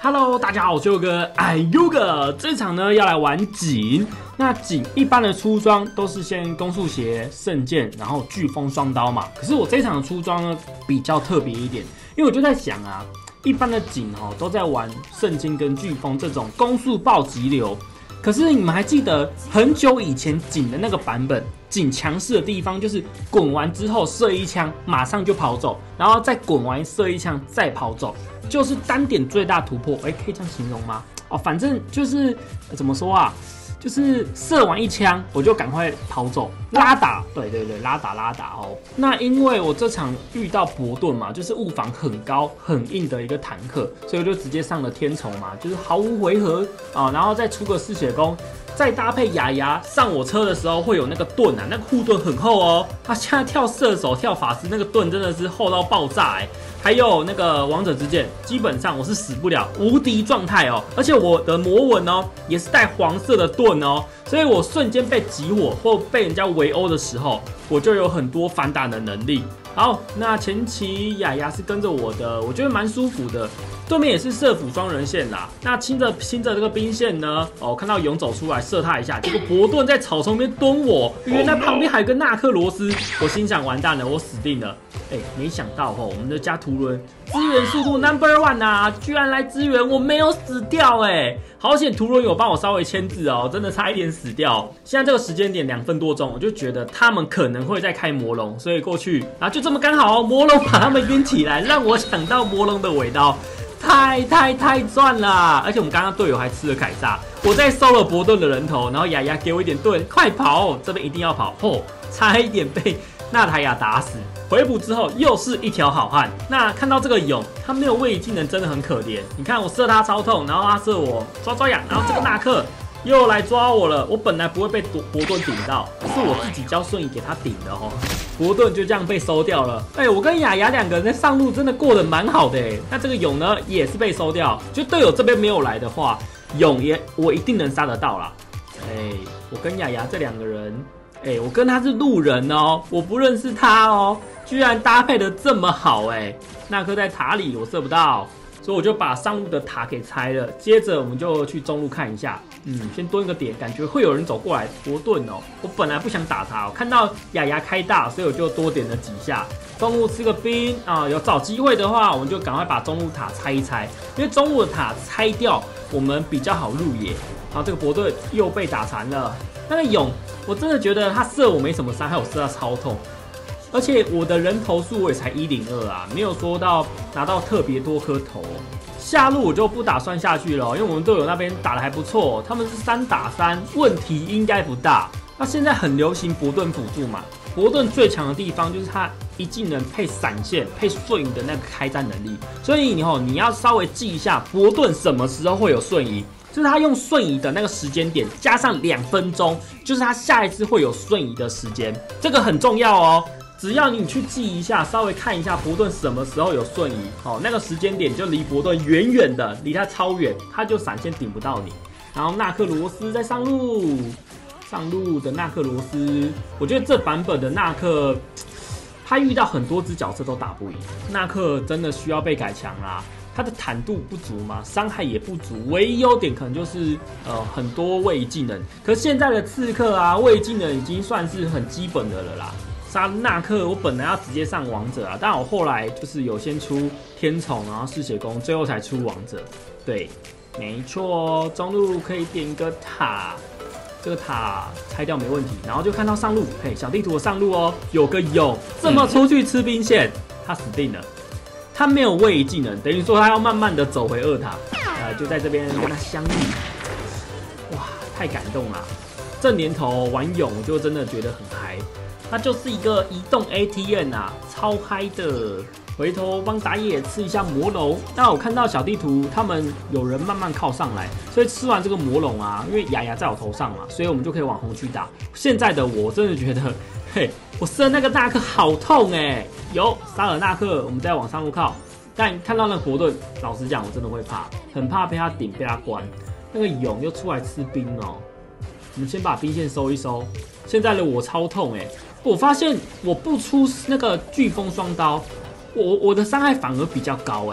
Hello， 大家好，我是佑哥。佑哥，这场呢要来玩锦。那锦一般的出装都是先攻速鞋、圣剑，然后飓风双刀嘛。可是我这场的出装呢比较特别一点，因为我就在想啊，一般的锦都在玩圣经跟飓风这种攻速暴击流。可是你们还记得很久以前锦的那个版本，锦强势的地方就是滚完之后射一枪，马上就跑走，然后再滚完射一枪再跑走，就是单点最大突破。可以这样形容吗？反正就是怎么说啊？就是射完一枪我就赶快跑走，拉打，对，拉打哦。那因为我这场遇到伯顿嘛，就是物防很高很硬的一个坦克，所以我就直接上了天虫嘛，就是毫无回合啊，然后再出个嗜血弓，再搭配雅雅上我车的时候会有那个盾啊，那个护盾很厚哦。他现在跳射手跳法师那个盾真的是厚到爆炸还有那个王者之剑，基本上我是死不了，无敌状态哦。而且我的魔纹也是带黄色的盾所以我瞬间被集火或被人家围殴的时候，我就有很多反打的能力。好，那前期雅雅是跟着我的，我觉得蛮舒服的。对面也是射辅双人线啦，那亲着这个兵线呢，看到勇走出来射他一下，结果伯顿在草丛边蹲我，原来旁边还有个纳克罗斯，我心想完蛋了，我死定了。没想到我们的加图伦支援速度 No.1 啊，居然来支援，我没有死掉好险图伦有帮我稍微牵制真的差一点死掉。现在这个时间点2分多钟，我就觉得他们可能会再开魔龙，所以过去，然后就这么刚好魔龙把他们晕起来，让我抢到魔龙的尾刀。太赚了！而且我们刚刚队友还吃了凯撒，我再收了伯顿的人头，然后雅雅给我一点盾，快跑！这边一定要跑！差一点被纳塔雅打死。回补之后又是一条好汉。那看到这个勇，他没有位移技能真的很可怜。你看我射他超痛，然后他射我抓痒，然后这个纳克又来抓我了。我本来不会被伯顿顶到，是我自己交瞬移给他顶的伯顿就这样被收掉了。我跟雅雅2个人在上路真的过得蛮好的那这个勇呢也是被收掉，就队友这边没有来的话，勇我一定能杀得到啦。我跟雅雅这2个人，我跟他是路人我不认识他居然搭配的这么好纳克在塔里我射不到，所以我就把上路的塔给拆了。接着我们就去中路看一下，先蹲一个点，感觉会有人走过来。伯顿我本来不想打他看到雅雅开大，所以我就多点了几下。中路吃个兵有找机会的话，我们就赶快把中路塔拆一拆，因为中路的塔拆掉，我们比较好入野。然后这个伯顿又被打残了。那个勇，我真的觉得他射我没什么伤害，我射他超痛。而且我的人头数我也才102啊，没有说到拿到特别多颗头。下路我就不打算下去了，因为我们队友那边打得还不错，他们是3打3，问题应该不大。那现在很流行伯顿辅助嘛，伯顿最强的地方就是他一技能配闪现配瞬移的那个开战能力，所以你要稍微记一下伯顿什么时候会有瞬移。就是他用瞬移的那个时间点加上2分钟，就是他下一次会有瞬移的时间，这个很重要只要你去记一下，稍微看一下伯顿什么时候有瞬移，那个时间点就离伯顿远远的，离他超远，他就闪现顶不到你。然后纳克罗斯在上路的纳克罗斯，我觉得这版本的纳克，他遇到很多只角色都打不赢，纳克真的需要被改强啦。他的坦度不足嘛，伤害也不足，唯一优点可能就是很多位移技能。可是现在的刺客位移技能已经算是很基本的了啦。杀纳克我本来要直接上王者但我后来就是有先出天宠，然后嗜血弓，最后才出王者。对，没错中路可以点个塔，这个塔拆掉没问题。然后就看到上路，小地图的上路有个勇，这么出去吃兵线，他死定了。他没有位移技能，等于说他要慢慢的走回2塔，就在这边跟他相遇。哇，太感动了！这年头玩勇我就真的觉得很嗨，他就是一个移动 ATM 超嗨的。回头帮打野吃一下魔龙。那我看到小地图他们有人慢慢靠上来，所以吃完这个魔龙因为雅雅在我头上嘛，所以我们就可以往红区打。现在的我真的觉得，我射那个纳克好痛有沙尔纳克，我们再往上路靠。但看到那个伯顿，老实讲我真的会怕，很怕被他顶被他关。那个勇又出来吃兵我们先把兵线收一收。现在的我超痛我发现我不出那个飓风双刀，我的伤害反而比较高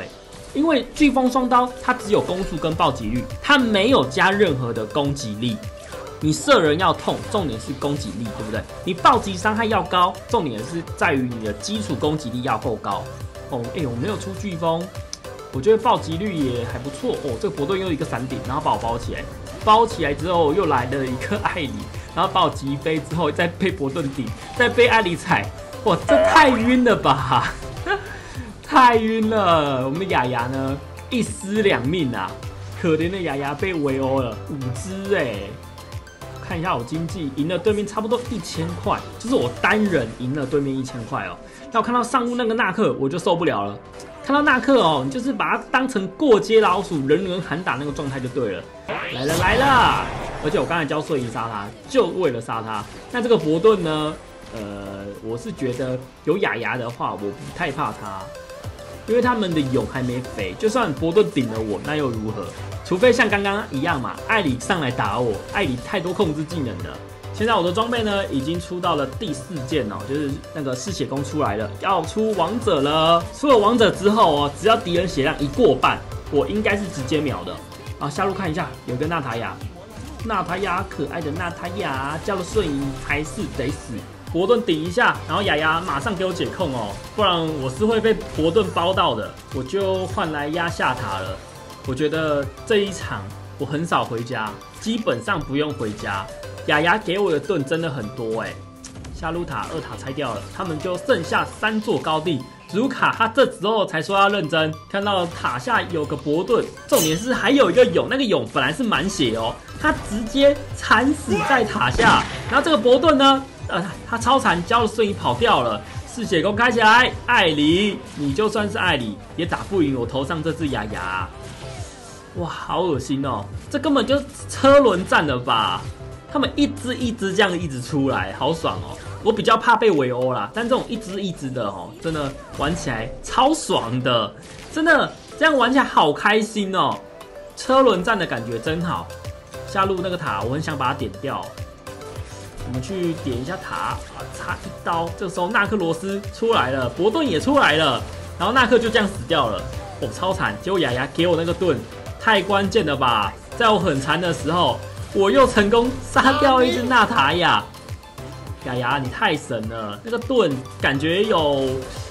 因为飓风双刀它只有攻速跟暴击率，它没有加任何的攻击力。你射人要痛，重点是攻击力，对不对？你暴击伤害要高，重点是在于你的基础攻击力要够高。哦，我没有出飓风，我觉得暴击率也还不错。哦，这个伯顿又一个闪顶，然后把我包起来，包起来之后又来了一个艾里，然后把我击飞之后再被伯顿顶，再被艾里踩，哇，这太晕了吧！太晕了！我们的雅雅呢，一尸两命啊！可怜的雅雅被围殴了5只哎。看一下我经济赢了对面差不多1000块，就是我单人赢了对面1000块哦。那我看到上路那个纳克我就受不了了，看到纳克哦，你就是把它当成过街老鼠，人人喊打那个状态就对了。来了来了！而且我刚才教瞬移杀他，就为了杀他。那这个伯顿呢？我是觉得有雅雅的话，我不太怕他，因为他们的蛹还没肥，就算伯顿顶了我，那又如何？除非像刚刚一样嘛，艾里上来打我，艾里太多控制技能了。现在我的装备呢，已经出到了第4件哦，就是那个嗜血弓出来了，要出王者了。出了王者之后哦，只要敌人血量一过半，我应该是直接秒的。啊，下路看一下，有个娜塔雅，娜塔雅可爱的娜塔雅，叫了瞬移还是得死。伯顿顶一下，然后雅雅马上给我解控哦，不然我是会被伯顿包到的。我就换来压下塔了。我觉得这一场我很少回家，基本上不用回家。雅雅给我的盾真的很多哎，下路塔2塔拆掉了，他们就剩下3座高地。卢卡他这时候才说要认真，看到塔下有个伯顿，重点是还有一个蛹，那个蛹本来是满血哦，他直接惨死在塔下。然后这个伯顿呢，他超惨，交了瞬移跑掉了。嗜血弓开起来，艾里，你就算是艾里也打不赢我头上这只雅雅。哇，好恶心哦！这根本就车轮战了吧？他们一只一只这样一直出来，好爽哦！我比较怕被围殴啦，但这种一只一只的哦，真的玩起来超爽的，真的这样玩起来好开心哦！车轮战的感觉真好。下路那个塔，我很想把它点掉。我们去点一下塔，插一刀。这个时候纳克罗斯出来了，伯顿也出来了，然后纳克就这样死掉了，哦，超惨！结果雅雅给我那个盾。太关键了吧！在我很残的时候，我又成功杀掉一只娜塔雅。雅雅，你太神了！那个盾感觉有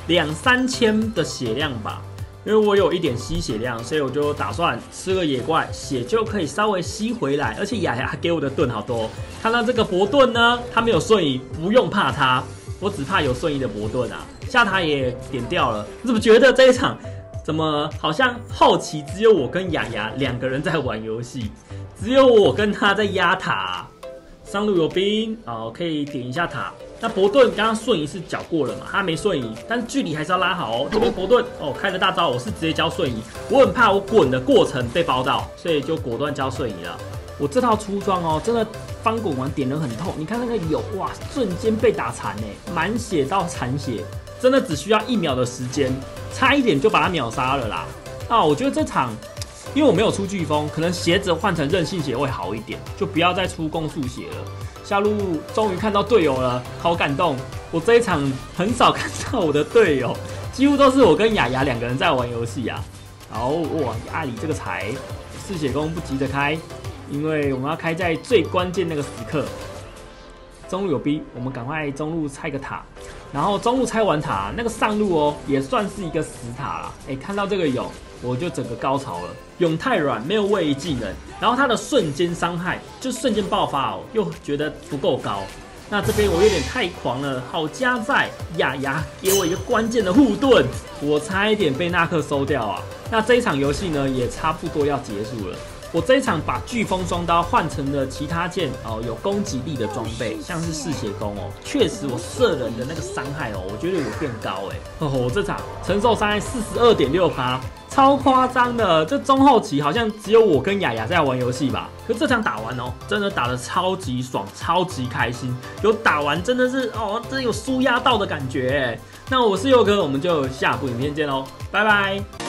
2-3千的血量吧？因为我有一点吸血量，所以我就打算吃个野怪，血就可以稍微吸回来。而且雅雅给我的盾好多。看到这个伯顿呢，他没有瞬移，不用怕他，我只怕有瞬移的伯顿啊。下塔也点掉了，你怎么觉得这一场？怎么好像后期只有我跟雅雅2个人在玩游戏，只有我跟他在压塔。上路有兵哦，可以点一下塔。那伯顿刚刚瞬移是缴过了嘛，他没瞬移，但是距离还是要拉好哦。这边伯顿哦开了大招，我是直接交瞬移，我很怕我滚的过程被包到，所以就果断交瞬移了。我这套出装哦，真的翻滚完点人很痛，你看那个有哇，瞬间被打残哎，满血到残血。真的只需要1秒的时间，差一点就把他秒杀了啦！啊，我觉得这场，因为我没有出飓风，可能鞋子换成韧性鞋会好一点，就不要再出攻速鞋了。下路终于看到队友了，好感动！我这一场很少看到我的队友，几乎都是我跟雅雅2个人在玩游戏啊。好哇，阿里这个财嗜血弓不急着开，因为我们要开在最关键那个时刻。中路有逼，我们赶快中路拆个塔，然后中路拆完塔，那个上路哦也算是一个死塔啦。看到这个蛹，我就整个高潮了。蛹太软，没有位移技能，然后它的瞬间伤害就瞬间爆发哦，又觉得不够高。那这边我有点太狂了，好加在雅雅给我一个关键的护盾，我差一点被纳克收掉啊。那这一场游戏呢，也差不多要结束了。我这一场把飓风双刀换成了其他件哦有攻击力的装备，像是嗜血弓哦，确实我射人的那个伤害哦，我觉得有变高哎。我这场承受伤害42.6%，超夸张的。这中后期好像只有我跟雅雅在玩游戏吧？可这场打完哦，真的打得超级爽，超级开心。有打完真的是哦，真的有舒压到的感觉哎。那我是佑哥，我们就下部影片见喽，拜拜。